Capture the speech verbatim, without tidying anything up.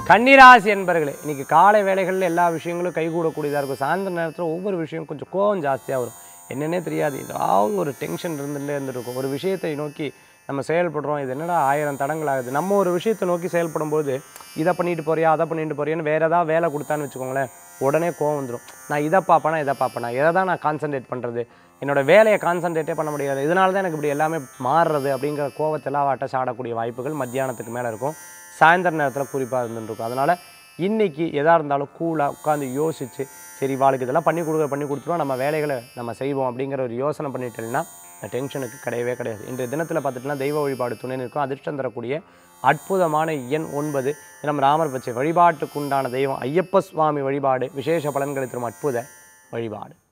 கன்னிராசி என்பர்களே, இன்னைக்கு காலை வேளைகளில் எல்லா விஷயங்களும் கைகூடக்கூடியதாக இருக்கும். சாயந்தர நேரத்தில் ஒவ்வொரு விஷயம் கொஞ்சம் கோவம் ஜாஸ்தியாக வரும். என்னன்னே தெரியாது, ஏதாவது ஒரு டென்ஷன் இருந்துகிட்டே இருந்துருக்கும். ஒரு விஷயத்தை நோக்கி நம்ம செயல்படுறோம், இது என்னடா ஆயிரம் தடங்கள் ஆகுது. நம்ம ஒரு விஷயத்தை நோக்கி செயல்படும் போது இதை பண்ணிட்டு போறியா அதை பண்ணிட்டு போறியான்னு வேறு ஏதாவது வேலை கொடுத்தான்னு வச்சுக்கோங்களேன், உடனே கோவம் வந்துடும். நான் இதை பார்ப்பேனா இதை பார்ப்பேனா, எதை தான் நான் கான்சன்ட்ரேட் பண்ணுறது, என்னோடய வேலையை கான்சன்ட்ரேட்டே பண்ண முடியாது, இதனால தான் எனக்கு இப்படி எல்லாமே மாறுறது அப்படிங்கிற கோவத்தெல்லாம் வாட்ட சாடக்கூடிய வாய்ப்புகள் மத்தியானத்துக்கு மேலே இருக்கும். சாயந்தர நேரத்தில் குறிப்பாக இருந்துருக்கும். அதனால் இன்றைக்கி எதாக இருந்தாலும் கூலாக உட்காந்து யோசித்து, சரி வாழ்க்கை இதெல்லாம் பண்ணி கொடுக்க பண்ணி கொடுத்துருவோம், நம்ம வேலைகளை நம்ம செய்வோம் அப்படிங்கிற ஒரு யோசனை பண்ணிட்டேன்னா இந்த டென்ஷனுக்கு கிடையவே கிடையாது. இன்றைய தினத்தில் பார்த்துட்டுனா தெய்வ வழிபாடு துணை நிற்கும். அதிர்ஷ்டம் தரக்கூடிய அற்புதமான எண் ஒன்பது. தினம் ராமர் பச்சை. வழிபாட்டுக்குண்டான தெய்வம் ஐயப்ப சுவாமி வழிபாடு விசேஷ பலன்களை தரும் அற்புத வழிபாடு.